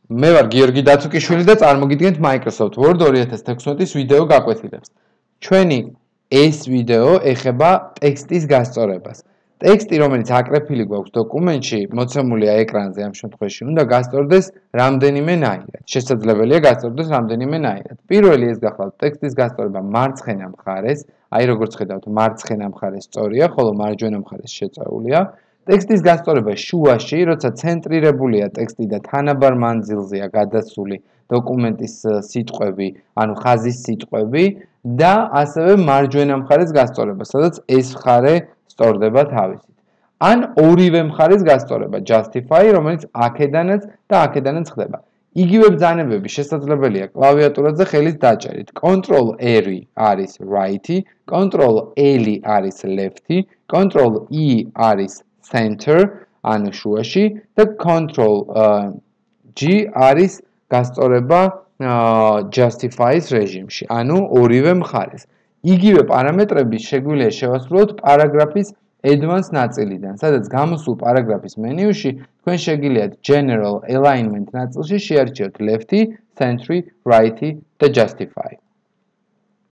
მე ვარ გიორგი დაცუკიშვილი და წარმოგიდგენთ Microsoft Word 2016-ის ვიდეო გაკვეთილებს. ჩვენი ეს ვიდეო ეხება ტექსტის გასწორებას. ტექსტი, რომელიც აკრეფილი გვაქვს დოკუმენტში, მოცემულია ეკრანზე ამ შემთხვევაში, უნდა გასწორდეს რამდენიმენაირად. შესაძლებელია გასწორდეს რამდენიმენაირად. პირველი ეს გახლავთ ტექსტის გასწორება მარცხენა მხარეს, აი როგორც ხედავთ, მარცხენა მხარეს სწორია, ხოლო მარჯვენა მხარეს შეწეულია. ტექსტის გასწორება შუაში, როცა ცენტრირებულია ტექსტი და თანაბარ მანძილზეა გადასული დოკუმენტის სიტყვები, ანუ ხაზის სიტყვები და ასევე მარჯვენა მხარეს გასწორება, სადაც ეს მხარე სწორდება თავისით. ან ორივე მხარეს გასწორება, justify, რომელიც აქედანაც და აქედანაც ხდება. იგივე ბრძანებები შესაძლებელია კლავიატურაზე ხელით დაჭერით. Ctrl-R არის right-ი, Ctrl-L არის left-ი, Ctrl-E არის center, ანუ შუაში და Ctrl-G არის გასწორება justify-ის რეჟიმში, ანუ ორივე მხარეს. იგივე პარამეტრები შეგვიძლია შევასრულოთ პარაგრაფის advanced ნაწილიდან, სადაც გამოსულ პარაგრაფის მენიუში თქვენ შეგიძლიათ general alignment ნაწილში შეარჩიოთ left-ი, center-ი, right-ი და justify.